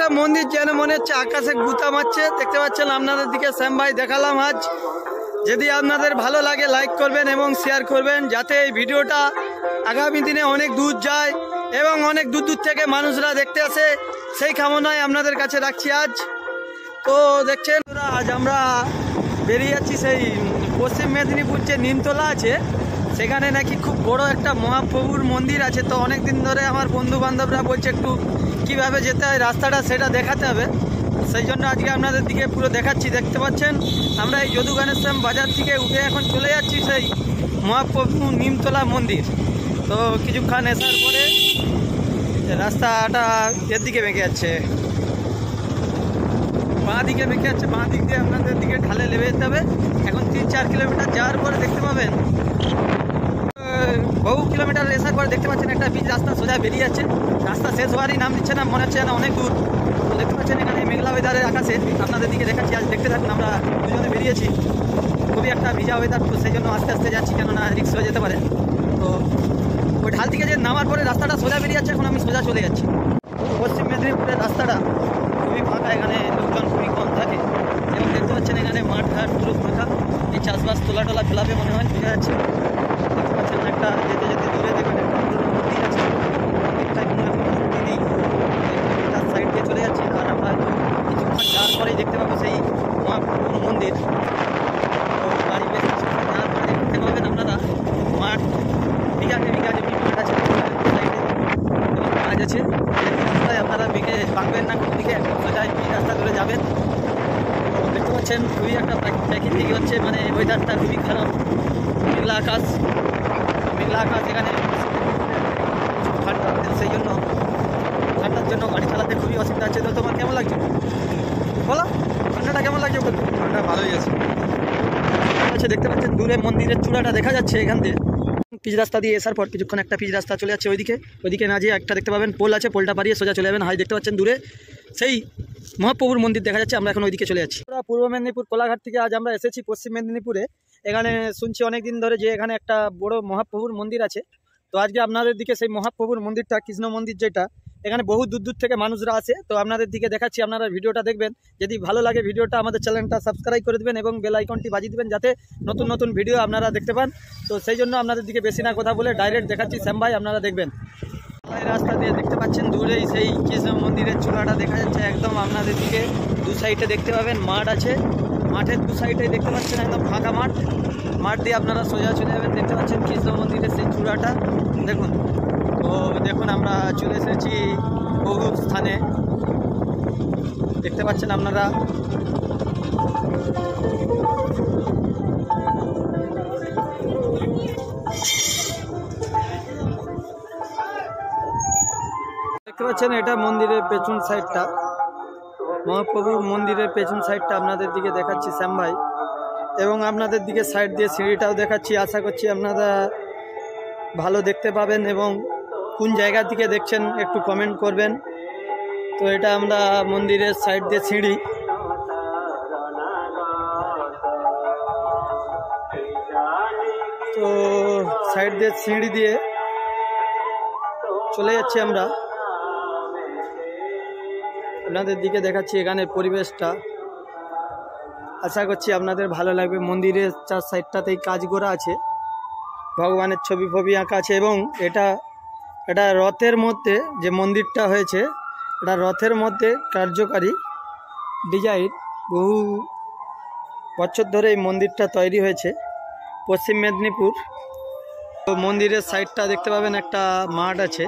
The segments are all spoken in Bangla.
একটা মন্দির যেন মনে হচ্ছে আকাশে গুতা মারছে। দেখতে পাচ্ছেন আপনাদের দিকে শ্যাম ভাই দেখালাম আজ। যদি আপনাদের ভালো লাগে লাইক করবেন এবং শেয়ার করবেন, যাতে এই ভিডিওটা আগামী দিনে অনেক দূর যায় এবং অনেক দূর দূর থেকে মানুষরা দেখতে আসে, সেই কামনায় আপনাদের কাছে রাখছি আজ। তো দেখছেন আজ আমরা বেরিয়ে যাচ্ছি সেই পশ্চিম মেদিনীপুর যে নিমতলা আছে, সেখানে নাকি খুব বড় একটা মহাপ্রভুর মন্দির আছে। তো অনেক দিন ধরে আমার বন্ধু বান্ধবরা বলছে একটু কিভাবে যেতে হয় রাস্তাটা সেটা দেখাতে হবে, সেই জন্য আজকে আপনাদের দিকে পুরো দেখাচ্ছি। দেখতে পাচ্ছেন আমরা এই যদু গণেশশ্যাম বাজার থেকে উঠে এখন চলে যাচ্ছি সেই মহাপ্রভু নিমতলা মন্দির। তো কিছুক্ষণ আসার পরে রাস্তাটা এর দিকে বেঁকে যাচ্ছে, বাঁ দিকে বেঁকে যাচ্ছে, বাঁ দিক দিয়ে আপনাদের দিকে ঢালে নেমে যেতে হবে। এখন 3-4 কিলোমিটার যাওয়ার পরে দেখতে পাবেন, বহু কিলোমিটার এসার পরে দেখতে পাচ্ছেন একটা পিচ রাস্তা সোজা বেরিয়ে যাচ্ছে। রাস্তা শেষ হওয়ারই নাম দিচ্ছে না, মনে হচ্ছে না অনেক দূর। তো দেখতে পাচ্ছেন এখানে মেঘলা ওয়েদারের আকাশে আপনাদের দিকে দেখাচ্ছি। আজ দেখতে থাকুন, আমরা দুজনে বেরিয়েছি, খুবই একটা ভিজা ওয়েদার, তো সেই জন্য আস্তে আস্তে যাচ্ছি, কেননা রিক্স হয়ে যেতে পারে। তো ওই ঢাল থেকে যে নামার পরে রাস্তাটা সোজা বেরিয়ে যাচ্ছে, এখন আমি সোজা চলে যাচ্ছি। পশ্চিম মেদিনীপুরের রাস্তাটা খুবই ফাঁকা, এখানে লোকজন খুবই কম থাকে এবং দেখতে পাচ্ছেন এখানে মাঠ ঘাট পুরো ফাঁকা। এই চাষবাস তোলা ফেলাবে মনে হয়, বোঝা যাচ্ছে। দেখতে পাচ্ছেন একটা যেতে যেতে দূরে দেখবেন একটা পুরোনো মন্দির আছে, মন্দিরটায় কোনো এখন মূর্তি নেই, তার সাইড দিয়ে চলে যাচ্ছে। আর আমরা কিছুক্ষণ যাওয়ার পরেই দেখতে পাবো সেই মহাপ্রভুর মন্দির। তো গাড়ি বেশ কিছুক্ষণ যাওয়ার পরে দেখতে পাবেন আপনারা মাঠ, বিঘাকে বিঘা জমি মাঠ আছে, সাইডে এবং কাজ আছে। রাস্তায় আপনারা বেঁকে বাঁকবেন না কোনো দিকে, সোজা এই রাস্তা ধরে যাবেন। তো দেখতে পাচ্ছেন খুবই একটা প্রাকৃতিক হচ্ছে, মানে ওয়েদারটা খুবই খারাপ, মেঘলা আকাশ এখানে ঠান্ডা, সেই জন্য ঠান্ডার জন্য গাড়ি চালাতে খুবই অসুবিধা হচ্ছে। তো তোমার কেমন লাগছে বলো, ঠান্ডাটা কেমন লাগছে? ঠান্ডা ভালোই আছে। আচ্ছা, দেখতে পাচ্ছেন দূরে মন্দিরের চূড়াটা দেখা যাচ্ছে। এখান দিয়ে পিচ রাস্তা দিয়ে আসার পর কিছুক্ষণ একটা পিচ রাস্তা চলে যাচ্ছে ওইদিকে না যেয়ে একটা দেখতে পাবেন পোল আছে, পোলটা পারিয়ে সোজা চলে যাবেন। হাই দেখতে পাচ্ছেন দূরে সেই মহাপ্রভুর মন্দির দেখা যাচ্ছে। আমরা এখন ওইদিকে চলে যাচ্ছি। পূর্ব মেদিনীপুর কোলাঘাট থেকে আজ আমরা এসেছি পশ্চিম মেদিনীপুরে। এখানে শুনছি অনেক দিন ধরে যে এখানে একটা বড় মহাপ্রভুর মন্দির আছে। তো আজকে আপনাদের দিকে সেই মহাপ্রভুর মন্দিরটা, কৃষ্ণ মন্দির যেটা, এখানে বহু দূর দূর থেকে মানুষরা আসে। তো আপনাদের দিকে দেখাচ্ছি, আপনারা ভিডিওটা দেখবেন। যদি ভালো লাগে ভিডিওটা, আমাদের চ্যানেলটা সাবস্ক্রাইব করে দেবেন এবং বেল আইকনটি বাজিয়ে দেবেন, যাতে নতুন নতুন ভিডিও আপনারা দেখতে পান। তো সেই জন্য আপনাদের দিকে বেশি না কথা বলে ডাইরেক্ট দেখাচ্ছি। শ্যাম ভাই আপনারা দেখবেন। এই রাস্তা দিয়ে দেখতে পাচ্ছেন দূরেই সেই কৃষ্ণ মন্দিরের চূড়াটা দেখা যাচ্ছে। একদম আপনাদের দিকে দু সাইডে দেখতে পাবেন মাঠ আছে, মাঠের দু সাইডে দেখতে পাচ্ছেন একদম ফাঁকা মাঠ দিয়ে আপনারা সোজা চলে যাবেন। দেখতে পাচ্ছেন কৃষ্ণ মন্দিরের সেই চূড়াটা দেখুন। তো দেখুন আমরা চলে এসেছি বহু স্থানে, দেখতে পাচ্ছেন আপনারা। দেখতে পাচ্ছেন এটা মন্দিরের পেছন সাইডটা, মহাপ্রভুর মন্দিরের পেছন সাইডটা আপনাদের দিকে দেখাচ্ছি শ্যাম ভাই, এবং আপনাদের দিকে সাইড দিয়ে সিঁড়িটাও দেখাচ্ছি। আশা করছি আপনারা ভালো দেখতে পাবেন এবং কোন জায়গা থেকে দেখছেন একটু কমেন্ট করবেন। তো এটা আমরা মন্দিরের সাইড দিয়ে সিঁড়ি, তো সাইড দিয়ে সিঁড়ি দিয়ে চলে যাচ্ছি আমরা। আপনাদের দিকে দেখাচ্ছি এখানে পরিবেশটা, আশা করছি আপনাদের ভালো লাগবে। মন্দিরের চার সাইডটাতেই কাজ করা আছে, ভগবানের ছবি আঁকা আছে এবং এটা রথের মধ্যে যে মন্দিরটা হয়েছে, এটা রথের মধ্যে কার্যকারী ডিজাইন। বহু বছর ধরে এই মন্দিরটা তৈরি হয়েছে পশ্চিম মেদিনীপুর। তো মন্দিরের সাইডটা দেখতে পাবেন একটা মাঠ আছে।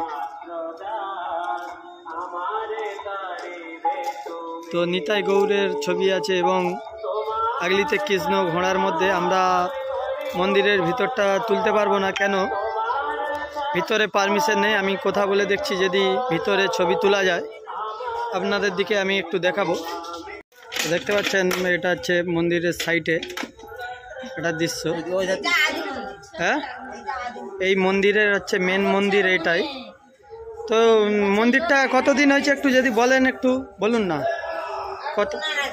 তো নিতাই গৌরের ছবি আছে এবং আগলিতে কৃষ্ণ ঘোড়ার মধ্যে। আমরা মন্দিরের ভিতরটা তুলতে পারবো না, কেন ভিতরে পারমিশন নেই। আমি কথা বলে দেখছি যদি ভিতরে ছবি তোলা যায়, আপনাদের দিকে আমি একটু দেখাবো। দেখতে পাচ্ছেন এটা হচ্ছে মন্দিরের সাইডে একটা দৃশ্য। হ্যাঁ, এই মন্দিরের হচ্ছে মেন মন্দির এইটাই। তো মন্দিরটা কতদিন হয়েছে একটু যদি বলেন, একটু বলুন না। কত?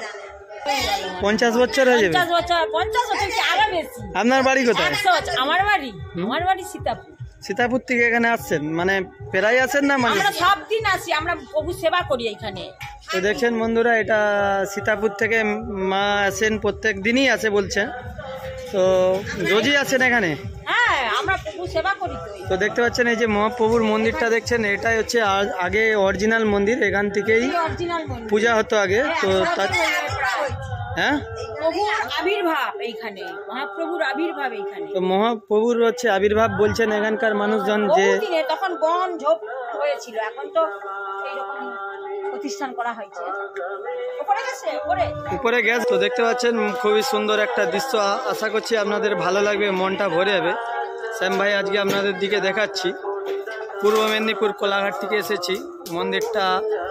50 বছর হয়ে যাবে। 50 বছর আরো বেশি। আপনার বাড়ি কোথায়? আমার বাড়ি সীতাপুর। সীতাপুর থেকে এখানে আসছেন, মানে প্রায় আসেন না? মানে আমরা সব দিন আসি, আমরা প্রভু সেবা করি এখানে। তো দেখছেন বন্ধুরা, এটা সীতাপুর থেকে মা আসেন, প্রত্যেক দিনই আসে বলছেন। তো রোজই আসেন এখানে? হ্যাঁ, আমরা প্রভু সেবা করি। তো দেখতে পাচ্ছেন এই যে মহাপ্রভুর মন্দিরটা দেখছেন, এটাই হচ্ছে আগে অরিজিনাল মন্দির, এখান থেকেই পূজা হতো আগে। তো হ্যাঁ, প্রভুর আবির্ভাব এইখানে, মহাপ্রভুর আবির্ভাব এইখানে। তো মহাপ্রভুর হচ্ছে আবির্ভাব বলছেন এখানকার মানুষজন, যে তখন বন ঝোপ হয়েছিল, এখন তো এইরকম প্রতিষ্ঠান করা হয়েছে। উপরে গ্যাস। তো দেখতে পাচ্ছেন খুবই সুন্দর একটা দৃশ্য, আশা করছি আপনাদের ভালো লাগবে, মনটা ভরে যাবে। শ্যাম ভাই আজকে আপনাদের দিকে দেখাচ্ছি, পূর্ব মেদিনীপুর কোলাঘাট থেকে এসেছি। মন্দিরটা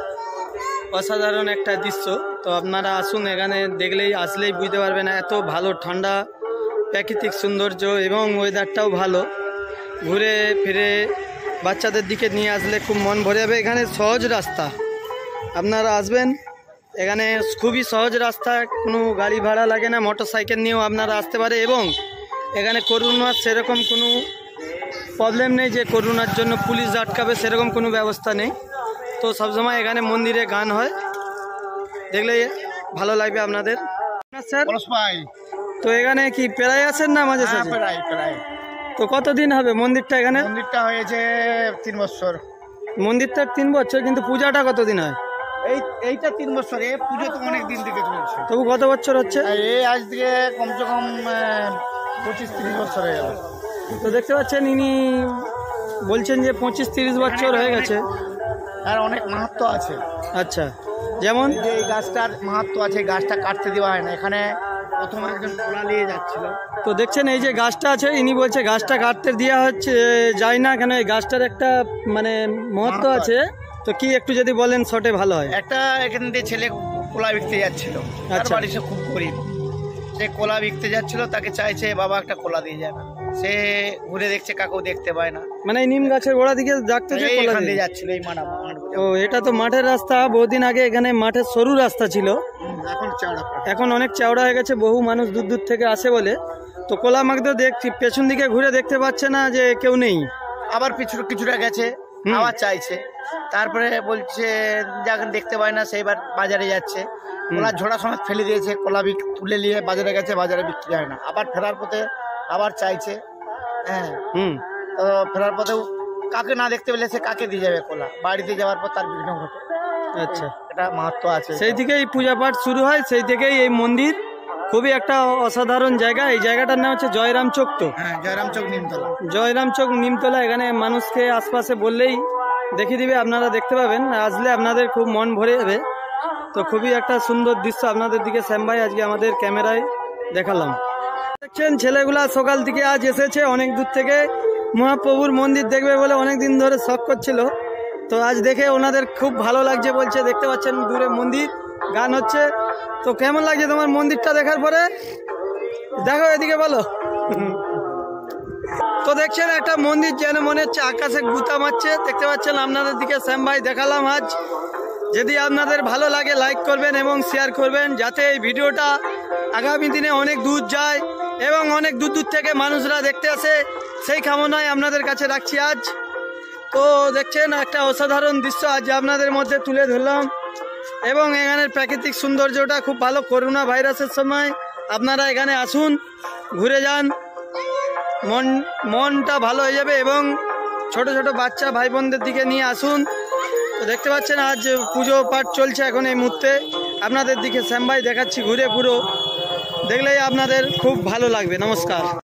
অসাধারণ একটা দৃশ্য। তো আপনারা আসুন, এখানে আসলেই বুঝতে পারবেন এত ভালো ঠান্ডা প্রাকৃতিক সৌন্দর্য এবং ওয়েদারটাও ভালো। ঘুরে ফিরে বাচ্চাদের দিকে নিয়ে আসলে খুব মন ভরে যাবে। এখানে সহজ রাস্তা, আপনারা আসবেন, এখানে খুবই সহজ রাস্তা, কোনো গাড়ি ভাড়া লাগে না, মোটর সাইকেল নিয়েও আপনারা আসতে পারে। এবং এখানে করোনার সেরকম কোনো প্রবলেম নেই যে করোনার জন্য পুলিশ আটকাবে, সেরকম কোনো ব্যবস্থা নেই। তো সবসময় এখানে মন্দিরে গান হয়, দেখলে ভালো লাগবে আপনাদের। স্যার, তো এখানে কি প্রায় আসেন না মাঝে সাঝে? প্রায়। তো কতদিন হবে মন্দিরটা? এখানে মন্দিরটা হয়েছে 3 বছর। মন্দিরটা 3 বছর, কিন্তু পূজাটা কতদিন হয়? এইটা 3 বছর। পুজো তো অনেক দিন থেকে চলছে। তবু কত বছর হচ্ছে? আজ থেকে কমসে কম 25-30 বছর হয়ে গেল। তো দেখতে পাচ্ছেন ইনি বলছেন যে 25-30 বছর হয়ে গেছে। আর অনেক মাহাত্ম্য আছে। আচ্ছা, যেমন যে এই গাছটার মাহাত্ম্য আছে, গাছটা কাটতে দেওয়া হয় না। এখানে প্রথম একজন কোলা নিয়ে যাচ্ছিল। তো দেখছেন এই যে গাছটা আছে, ইনি বলছে গাছটা কাটতে দেওয়া হচ্ছে যায় না, কেন এই গাছটার একটা মানে মহত্ব আছে। তো কি একটু যদি বলেন শর্টে ভালো হয়। একটা এখান দিয়ে ছেলে কোলা বিকতে যাচ্ছিল, তার আচ্ছা। বাড়ি সে খুব গরিব, সে কোলা বিকতে যাচ্ছিল, তাকে চাইছে বাবা একটা কোলা দিয়ে যাবে। সে ঘুরে দেখছে, কাকেও দেখতে পায় না, মানে এই নিম গাছের গোড়া দিকে ডাকতেছে, এখান দিয়ে যাচ্ছিল এই মাঠ। ও, এটা তো মাঠের রাস্তা। বহুদিন আগে এখানে মাঠের সরু রাস্তা ছিল, এখন চওড়া, এখন অনেক চওড়া হয়ে গেছে, বহু মানুষ দূর দূর থেকে আসে বলে। তো কোলা মাগদ দেখছি, পেছন দিকে ঘুরে দেখতে পাচ্ছে না যে কেউ নেই, আবার কিছুটা গেছে, আবার চাইছে। তারপরে বলছে যখন দেখতে পায় না, সেইবার বাজারে যাচ্ছে, কোলার ঝোড়া সমেত ফেলে দিয়েছে, কোলা তুলে নিয়ে বাজারে গেছে, বাজারে বিক্রি হয় না। আবার ফেরার পথে আবার চাইছে। হ্যাঁ, তো ফেরার পথেও কাকে না দেখতে পেলে সে কাকে দিয়ে যাবে কোলা, বাড়িতে যাওয়ার পর তার বিঘ্ন ঘটে। আচ্ছা, এটা মাহাত্ম্য আছে। সেই থেকেই পূজা পাঠ শুরু হয়, সেই থেকেই এই মন্দির খুবই একটা অসাধারণ জায়গা। এই জায়গাটার নাম হচ্ছে জয়রাম চক। তো হ্যাঁ, জয়রাম চক নিমতলা। জয়রাম চক নিমতলা, এখানে মানুষকে আশপাশে বললেই দেখিয়ে দিবে, আপনারা দেখতে পাবেন, আসলে আপনাদের খুব মন ভরে যাবে। তো খুবই একটা সুন্দর দৃশ্য আপনাদের দিকে শ্যাম ভাই আজকে আমাদের ক্যামেরায় দেখালাম। দেখছেন ছেলেগুলা সকাল থেকে আজ এসেছে অনেক দূর থেকে, মহাপ্রভুর মন্দির দেখবে বলে অনেক দিন ধরে শখ করছিল। তো আজ দেখে ওনাদের খুব ভালো লাগছে বলছে। দেখতে পাচ্ছেন দূরে মন্দির, গান হচ্ছে। তো কেমন লাগছে তোমার মন্দিরটা দেখার পরে? দেখো এদিকে বলো। তো দেখছেন একটা মন্দির যেন মনে হচ্ছে আকাশে গুতা মারছে। দেখতে পাচ্ছেন আপনাদের দিকে শ্যাম ভাই দেখালাম আজ। যদি আপনাদের ভালো লাগে লাইক করবেন এবং শেয়ার করবেন, যাতে এই ভিডিওটা আগামী দিনে অনেক দূর যায় এবং অনেক দূর দূর থেকে মানুষরা দেখতে আসে, সেই কামনায় আপনাদের কাছে রাখছি আজ। তো দেখছেন একটা অসাধারণ দৃশ্য আজ আপনাদের মধ্যে তুলে ধরলাম, এবং এখানের প্রাকৃতিক সৌন্দর্যটা খুব ভালো। করোনা ভাইরাসের সময় আপনারা এখানে আসুন, ঘুরে যান, মনটা ভালো হয়ে যাবে। এবং ছোট ছোট বাচ্চা ভাই বোনদের দিকে নিয়ে আসুন। তো দেখতে পাচ্ছেন আজ পুজো পাঠ চলছে এখন এই মুহূর্তে, আপনাদের দিকে শ্যাম ভাই দেখাচ্ছি ঘুরে, পুরো দেখলেই আপনাদের খুব ভালো লাগবে। নমস্কার।